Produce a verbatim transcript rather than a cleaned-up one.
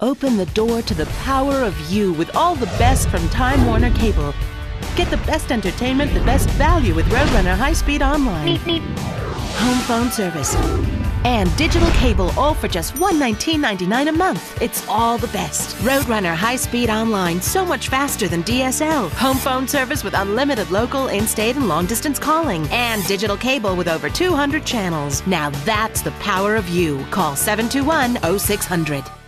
Open the door to the power of you with all the best from Time Warner Cable. Get the best entertainment, the best value with Roadrunner High-Speed Online. Home phone service and digital cable, all for just one hundred nineteen ninety-nine a month. It's all the best. Roadrunner High-Speed Online, so much faster than D S L. Home phone service with unlimited local, in-state, and long-distance calling. And digital cable with over two hundred channels. Now that's the power of you. Call seven two one, oh six hundred.